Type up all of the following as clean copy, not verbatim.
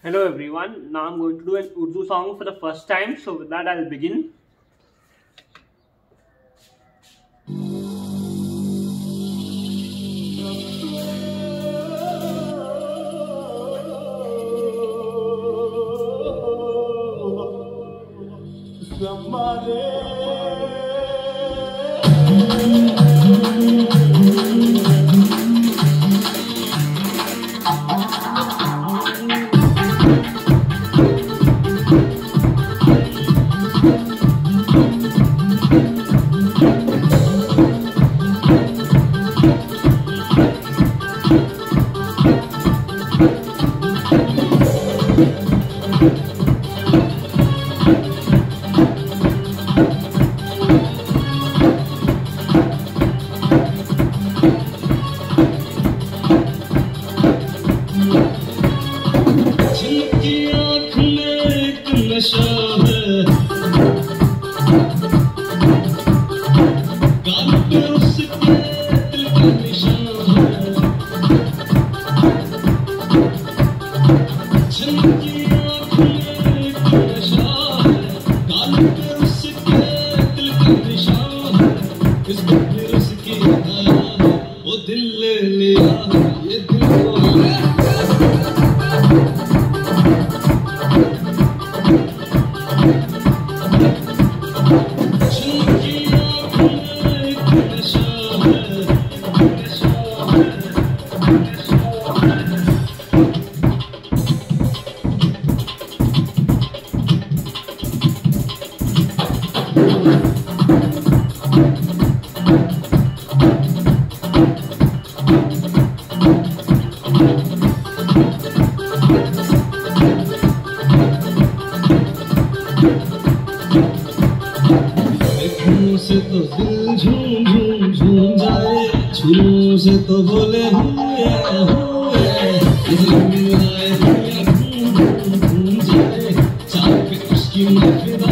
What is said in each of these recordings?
Hello everyone, now I'm going to do an Urdu song for the first time, so with that I'll begin. से तो दिल झूम झूम झूम जाए, छूने से तो बोले हुए घूम जाए, चाह के उसकी महफिल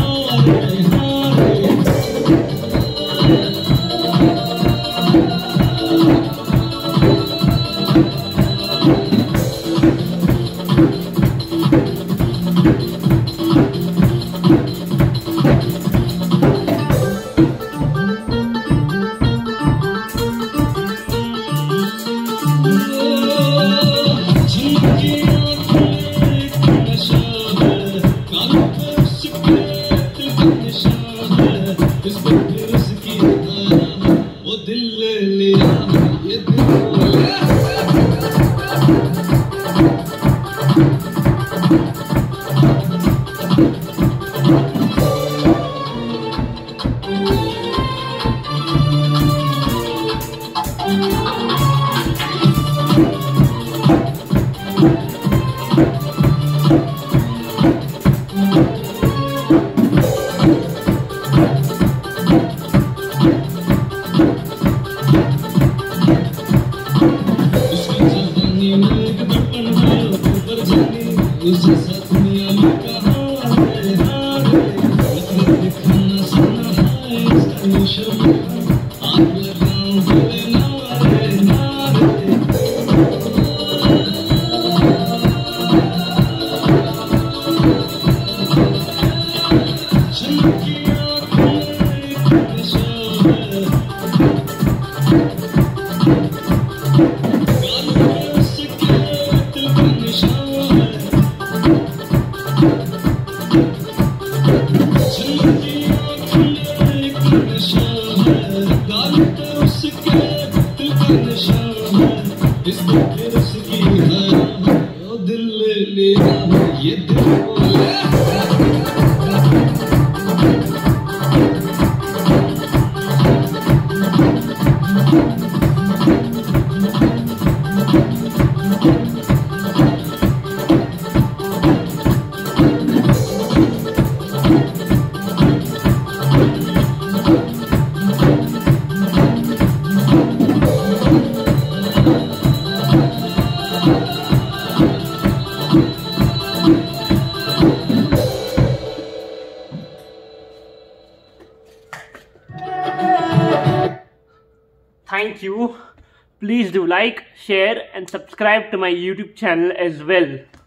Thank you. Please do like, share and subscribe to my YouTube channel as well.